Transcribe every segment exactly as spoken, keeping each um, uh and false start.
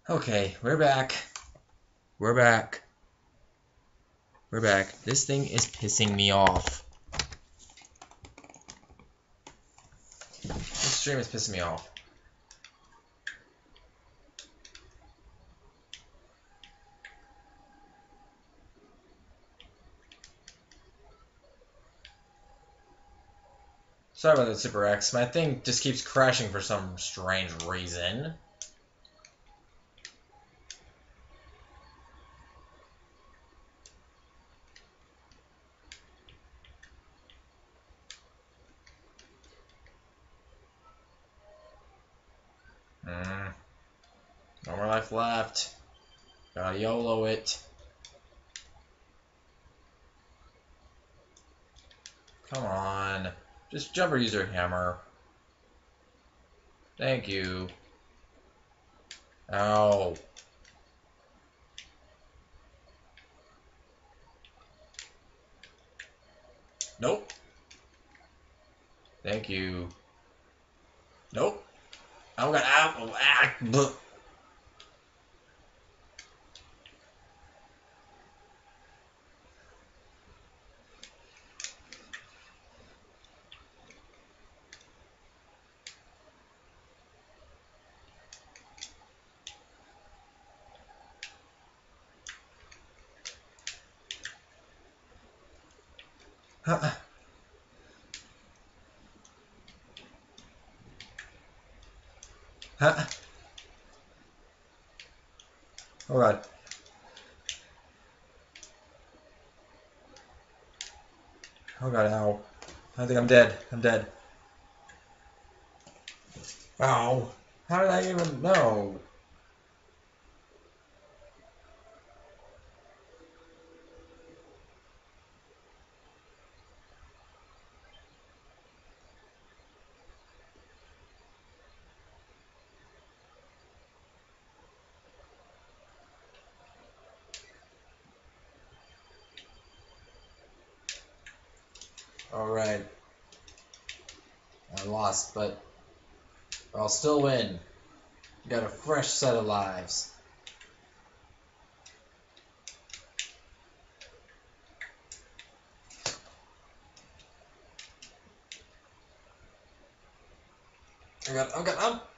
Okay, we're back. We're back. We're back. This thing is pissing me off. This stream is pissing me off. Sorry about that, Super X. My thing just keeps crashing for some strange reason. Hmm. No more life left. Gotta YOLO it. Come on. Just jump or use your hammer. Thank you. Ow. Nope. Thank you. Nope. Oh god. Ow. Ah. Bleh. Huh. Huh. Oh god. Oh god, ow. I think I'm dead. I'm dead. Ow. How did I even know? Alright. I lost, but I'll still win. Got a fresh set of lives. I got, I got, um.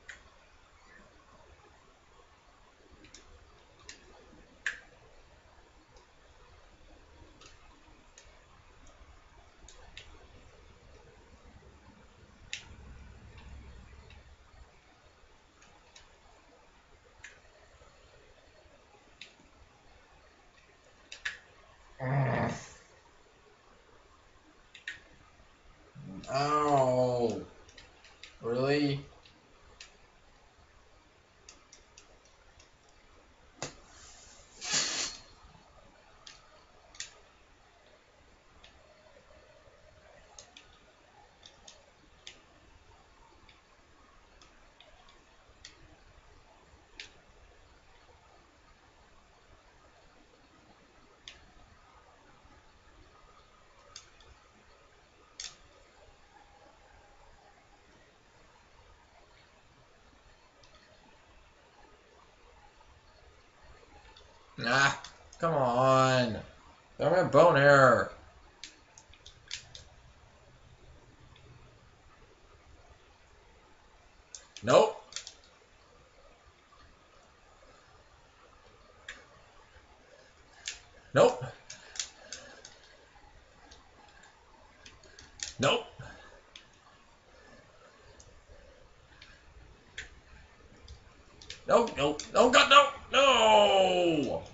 Ow. Really? Ah, come on. Throw my bone here. Nope. Nope. Nope. Nope. Nope. Oh god, no. No.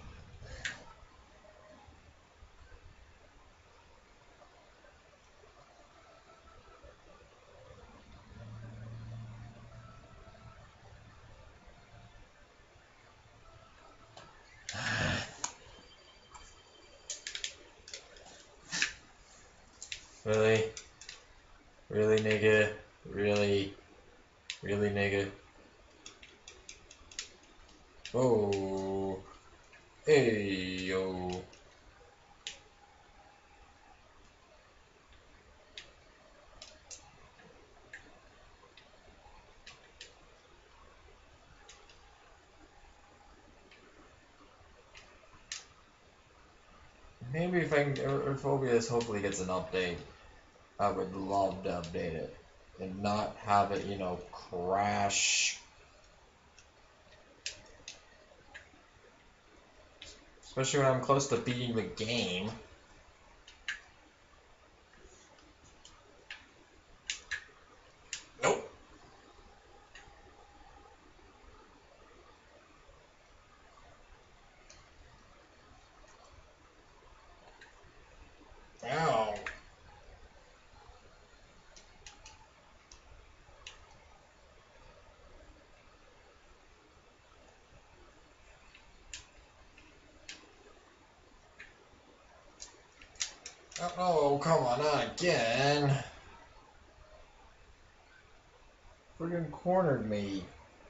Really? Really, nigga? Really? Really, nigga? Oh. Hey, yo. maybe if I can, or Phobias hopefully gets an update. I would love to update it and not have it, you know, crash. Especially when I'm close to beating the game. Nope. Ow. Oh, come on, not again. Friggin' cornered me.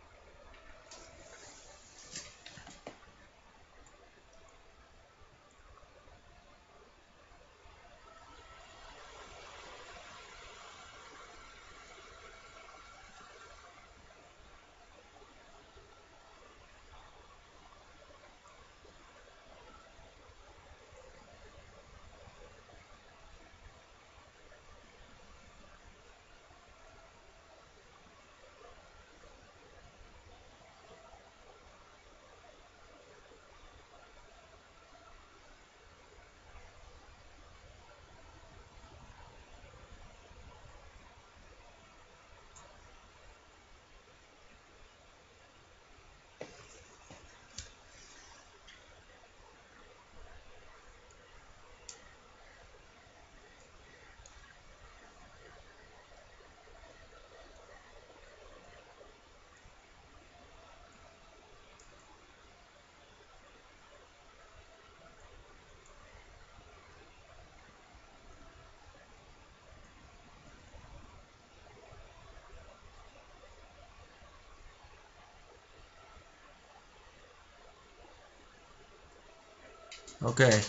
Okay.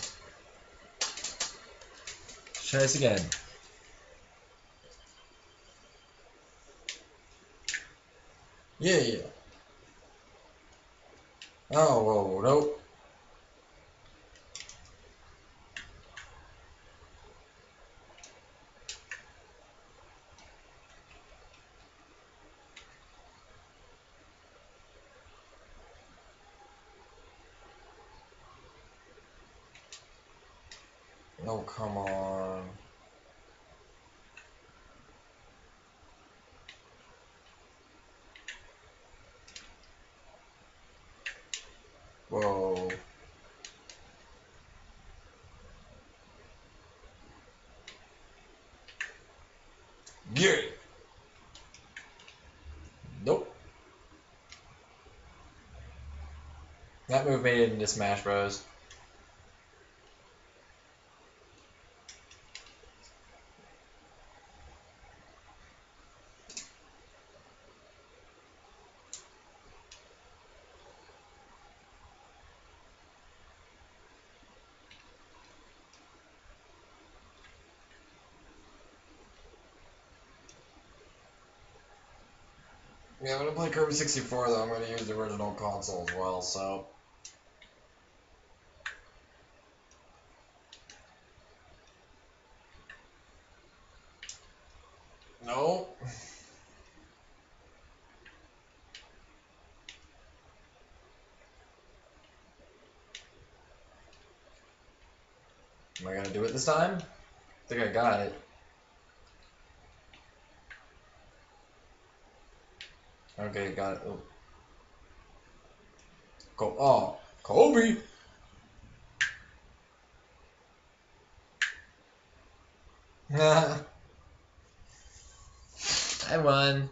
Try this again. Yeah, yeah. Oh, whoa, nope. Oh, come on. Whoa. Yeah. Nope. That move made it into Smash Bros. Yeah, I'm gonna play Kirby sixty-four though. I'm gonna use the original console as well, so. No. Am I gonna do it this time? I think I got it. Okay, got it. Oh. Go. Oh, Kobe. I won.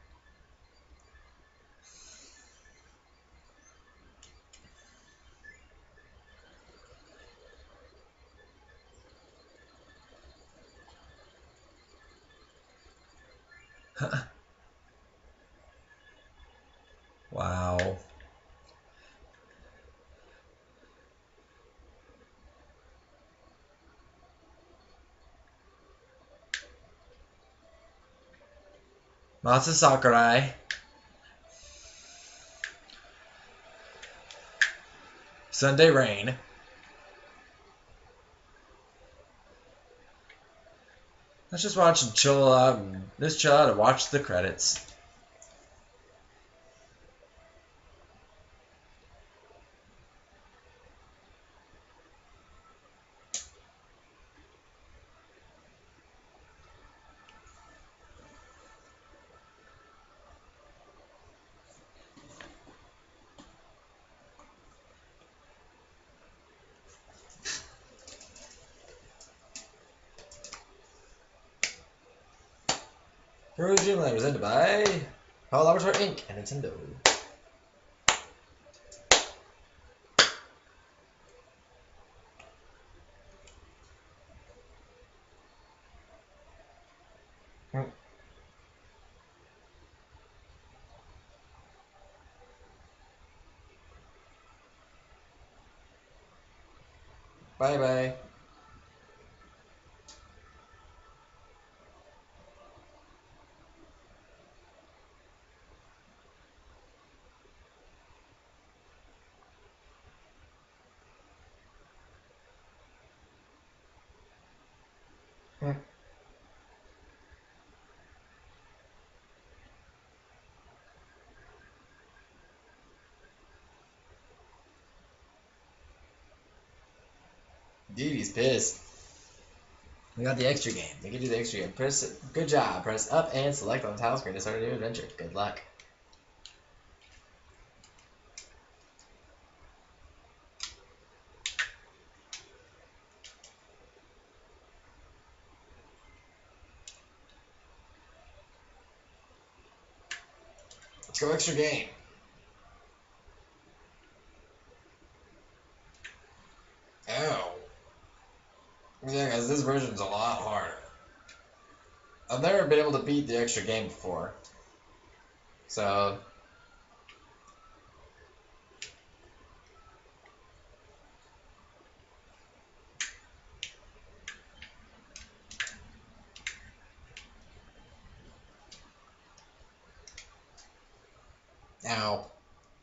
Wow. Masa Sakurai. Sunday Rain. Let's just watch and chill out and just chill out and watch the credits. Kirby Dreamland presented by Paul Laboratory Incorporated and Nintendo. Hmm. Bye bye. Hmm. Dude, he's pissed. We got the extra game. We can do the extra game. Press. Good job. Press up and select on the title screen to start a new adventure. Good luck. Let's go extra game. Ow. Yeah, guys, this version's a lot harder. I've never been able to beat the extra game before. So... Ow.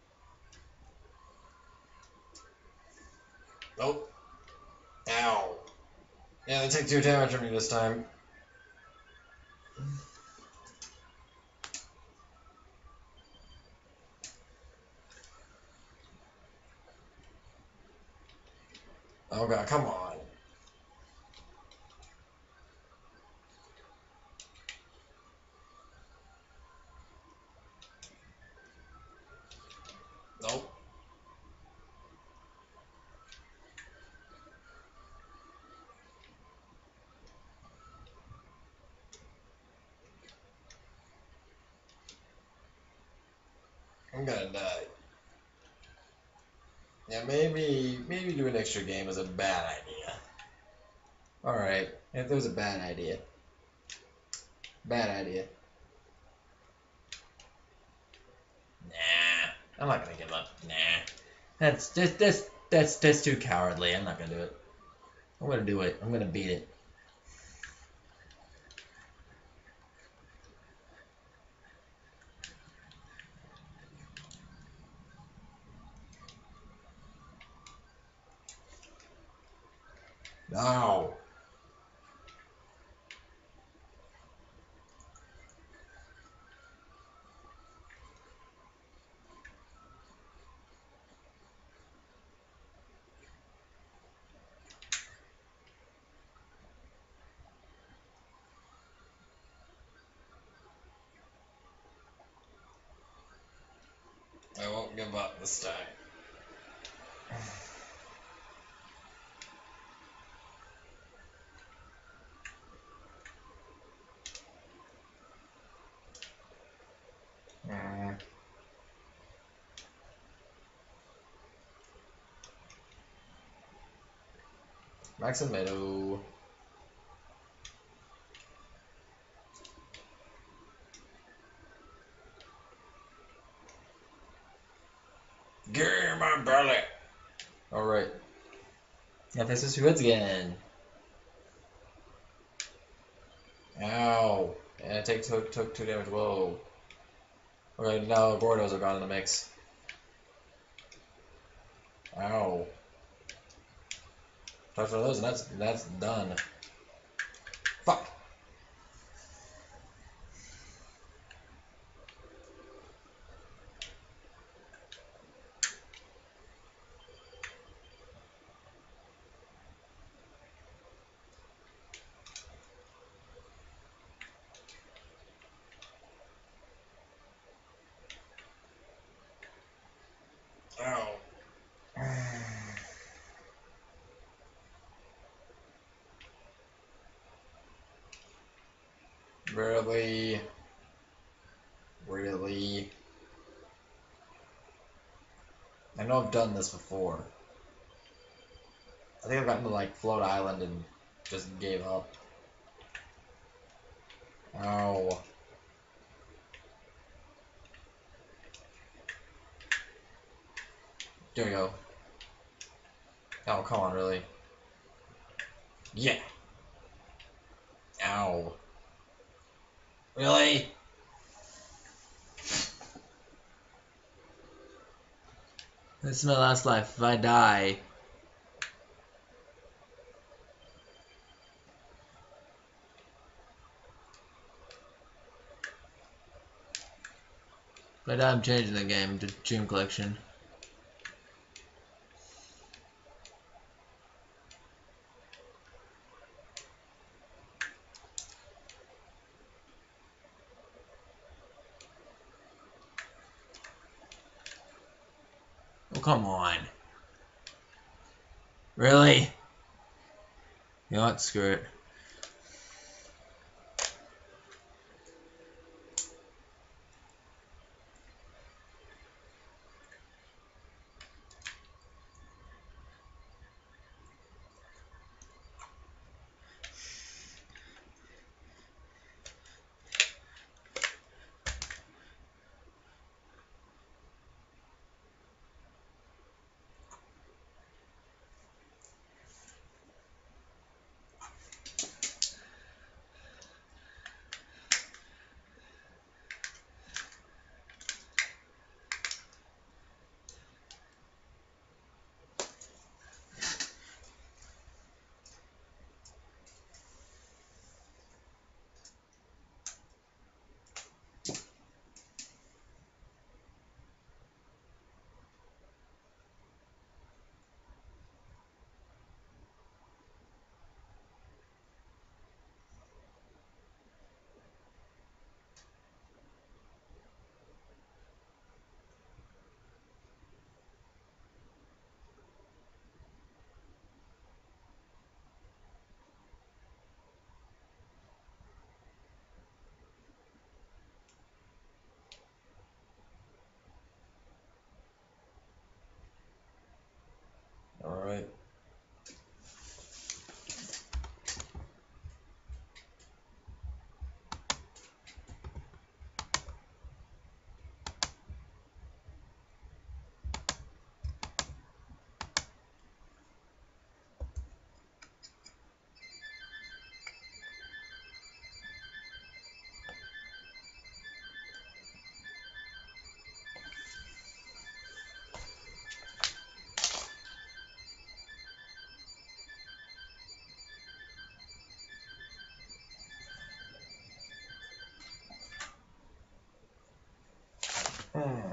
Nope. Ow. Yeah, they take two damage from me this time. Oh god, come on. Nope. I'm gonna die. Yeah, maybe maybe do an extra game is a bad idea. Alright, if it was a bad idea. Bad idea. Nah, I'm not gonna give up. Nah. That's just this that's that's too cowardly. I'm not gonna do it. I'm gonna do it. I'm gonna beat it. No. I won't give up this time. Mm. Max and Meadow. Give me my belly. Alright. Yeah, this is who wins again. Ow. Yeah, take took took two damage. Whoa. Okay, now Gordos are gone in the mix. Ow. Touch one of those and that's that's done. Fuck. Really? Really? I know I've done this before. I think I've gotten to like Float Island and just gave up. Oh. There we go. Oh, come on, really? Yeah. Ow. Really? This is my last life. If I die... If I die, I'm changing the game to Dream Collection. Oh, come on. Really? You know what? Screw it. Alright. Hmm.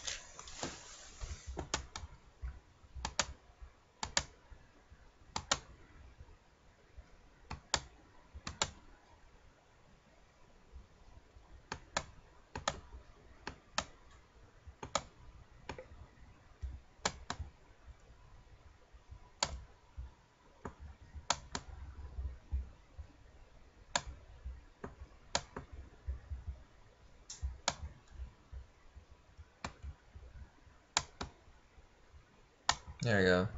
There we go.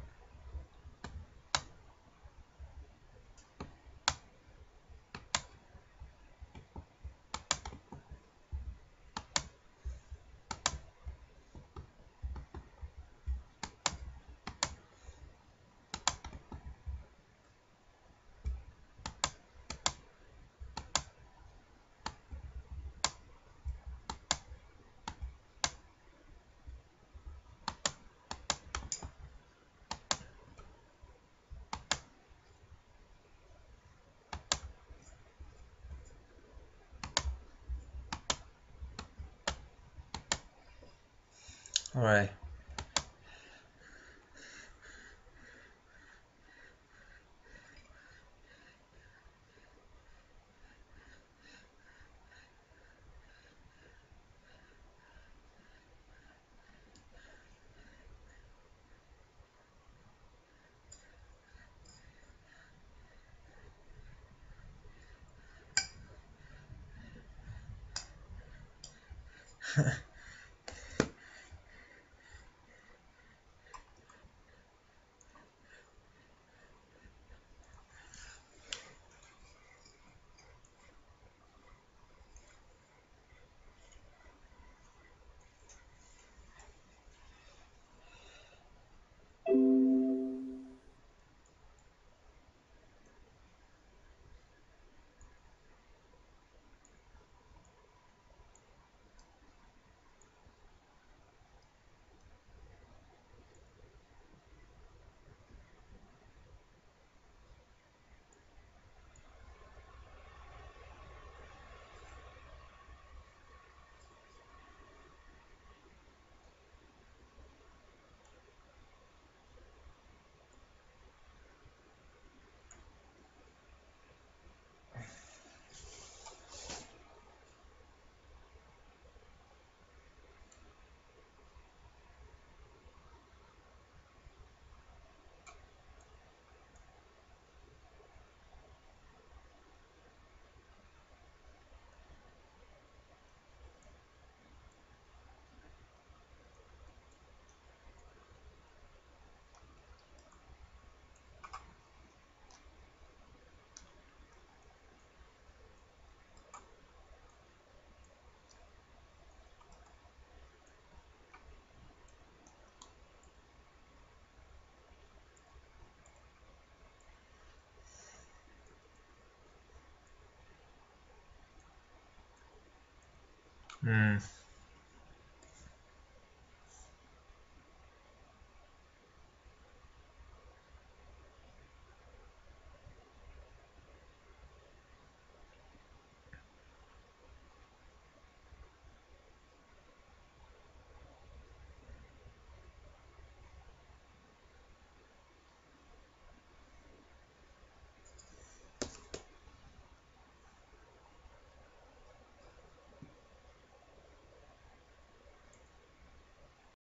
Alright. Hmm.